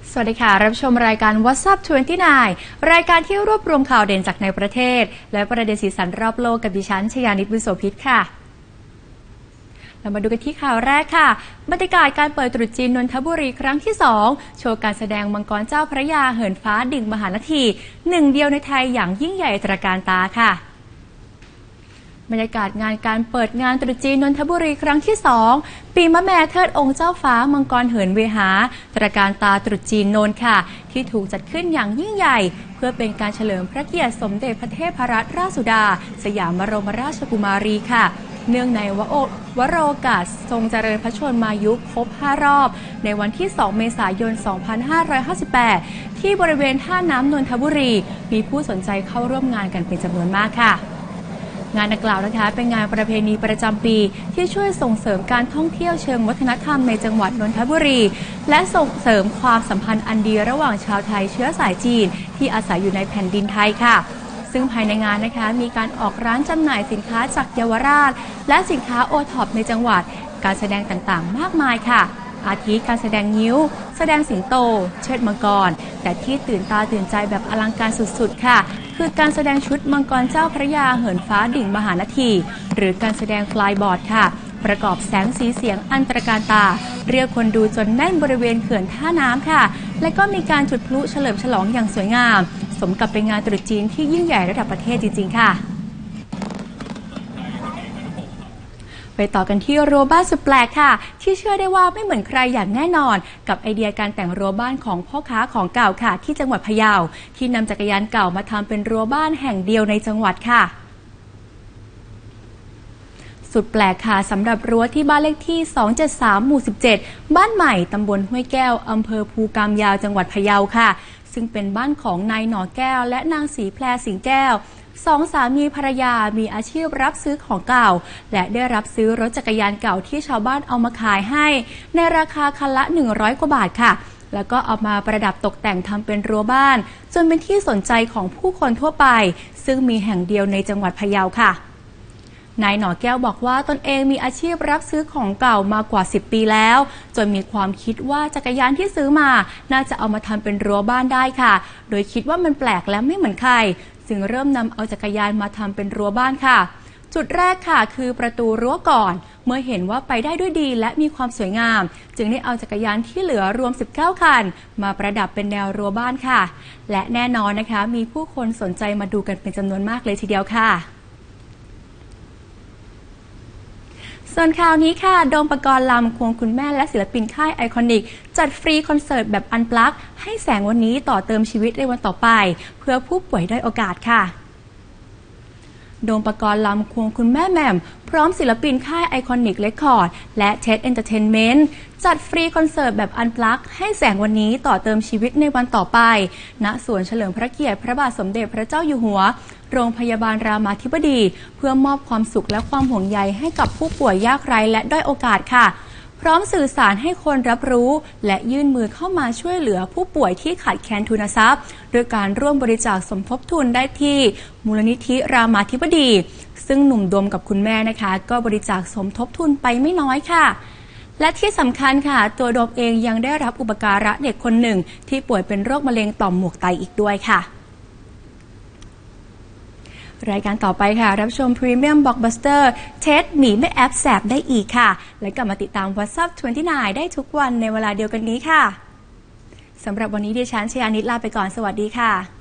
สวัสดีค่ะรับชมรายการ What's Up 29 รายการที่รวบรวมข่าวเด่นจากในประเทศและประเด็นสีสันรอบโลกกับดิฉันชยานิต บุญโสภิตค่ะเรามาดูกันที่ข่าวแรกค่ะบรรยากาศการเปิดตรุษจีนนนทบุรีครั้งที่2โชว์การแสดงมังกรเจ้าพระยาเหินฟ้าดิ่งมหานาทีหนึ่งเดียวในไทยอย่างยิ่งใหญ่ตระการตาค่ะบรรยากาศงานการเปิดงานตรุษจีนนนทบุรีครั้งที่2ปีมะแม่เทิดองค์เจ้าฟ้ามังกรเหินเวหาตระการตาตรุษจีนนนท์ค่ะที่ถูกจัดขึ้นอย่างยิ่งใหญ่เพื่อเป็นการเฉลิมพระเกียรติสมเด็จพระเทพรัตนราชสุดาสยามบรมราชกุมารีค่ะเนื่องในวโรกาสทรงเจริญพระชนมายุครบ5 รอบในวันที่ 2 เมษายน 2558 ที่บริเวณท่าน้ำนนทบุรีมีผู้สนใจเข้าร่วมงานกันเป็นจำนวนมากค่ะงานดังกล่าวนะคะเป็นงานประเพณีประจำปีที่ช่วยส่งเสริมการท่องเที่ยวเชิงวัฒนธรรมในจังหวัดนนทบุรีและส่งเสริมความสัมพันธ์อันดีระหว่างชาวไทยเชื้อสายจีนที่อาศัยอยู่ในแผ่นดินไทยค่ะซึ่งภายในงานนะคะมีการออกร้านจำหน่ายสินค้าจากเยาวราชและสินค้าโอท็อปในจังหวัดการแสดงต่างๆมากมายค่ะอาทิการแสดงงิ้วแสดงสิงโตเชิดมังกรแต่ที่ตื่นตาตื่นใจแบบอลังการสุดๆค่ะคือการแสดงชุดมังกรเจ้าพระยาเหินฟ้าดิ่งมหานาทีหรือการแสดงฟลายบอร์ดค่ะประกอบแสงสีเสียงอันตรการตาเรียกคนดูจนแน่นบริเวณเขื่อนท่าน้ำค่ะและก็มีการจุดพลุเฉลิมฉลองอย่างสวยงามสมกับเป็นงานตรุษจีนที่ยิ่งใหญ่ระดับประเทศจริงๆค่ะไปต่อกันที่รั้วบ้านสุดแปลกค่ะที่เชื่อได้ว่าไม่เหมือนใครอย่างแน่นอนกับไอเดียการแต่งรั้วบ้านของพ่อค้าของเก่าค่ะที่จังหวัดพะเยาที่นำจักรยานเก่ามาทำเป็นรั้วบ้านแห่งเดียวในจังหวัดค่ะสุดแปลกค่ะสำหรับรั้วที่บ้านเลขที่273หมู่17บ้านใหม่ตำบลห้วยแก้วอำเภอภูกามยาวจังหวัดพะเยาค่ะซึ่งเป็นบ้านของนายหน่อแก้วและนางศรีแพรสิงแก้วสองสามีภรรยามีอาชีพรับซื้อของเก่าและได้รับซื้อรถจักรยานเก่าที่ชาวบ้านเอามาขายให้ในราคาคันละ100 กว่าบาทค่ะแล้วก็เอามาประดับตกแต่งทำเป็นรั้วบ้านจนเป็นที่สนใจของผู้คนทั่วไปซึ่งมีแห่งเดียวในจังหวัดพะเยาค่ะนายหน่อแก้วบอกว่าตนเองมีอาชีพรับซื้อของเก่ามากว่า10 ปีแล้วจนมีความคิดว่าจักรยานที่ซื้อมาน่าจะเอามาทำเป็นรั้วบ้านได้ค่ะโดยคิดว่ามันแปลกและไม่เหมือนใครจึงเริ่มนำเอาจักรยานมาทำเป็นรั้วบ้านค่ะจุดแรกค่ะคือประตูรั้วก่อนเมื่อเห็นว่าไปได้ด้วยดีและมีความสวยงามจึงได้เอาจักรยานที่เหลือรวม19 คันมาประดับเป็นแนวรั้วบ้านค่ะและแน่นอนนะคะมีผู้คนสนใจมาดูกันเป็นจำนวนมากเลยทีเดียวค่ะส่วนข่าวนี้ค่ะโดมปกรณ์ลำควงคุณแม่และศิลปินค่ายไอคอนิกจัดฟรีคอนเสิร์ตแบบอันปลั๊กให้แสงวันนี้ต่อเติมชีวิตในวันต่อไปเพื่อผู้ป่วยด้อยโอกาสค่ะโดมปกรณ์ลำควงคุณแม่แหม่มพร้อมศิลปินค่ายไอคอนิกเรคคอร์ดและเท็ดเอนเตอร์เทนเมนต์จัดฟรีคอนเสิร์ตแบบอันปลั๊กให้แสงวันนี้ต่อเติมชีวิตในวันต่อไปณสวนเฉลิมพระเกียรติพระบาทสมเด็จพระเจ้าอยู่หัวโรงพยาบาลรามาธิบดีเพื่อมอบความสุขและความห่วงใยให้กับผู้ป่วยยากไร้และด้อยโอกาสค่ะพร้อมสื่อสารให้คนรับรู้และยื่นมือเข้ามาช่วยเหลือผู้ป่วยที่ขาดแคลนทุนทรัพย์ด้วยการร่วมบริจาคสมทบทุนได้ที่มูลนิธิรามาธิบดีซึ่งหนุ่มโดมกับคุณแม่นะคะก็บริจาคสมทบทุนไปไม่น้อยค่ะและที่สำคัญค่ะตัวโดมเองยังได้รับอุปการะเด็กคนหนึ่งที่ป่วยเป็นโรคมะเร็งต่อมหมวกไตอีกด้วยค่ะรายการต่อไปค่ะรับชมพรีเมียมบล็อกบัสเตอร์เท็ดหนีไม่แอบแสบได้อีกค่ะและกลับมาติดตาม What's Up 29 ได้ทุกวันในเวลาเดียวกันนี้ค่ะสำหรับวันนี้ดิฉันชยานิตลาไปก่อนสวัสดีค่ะ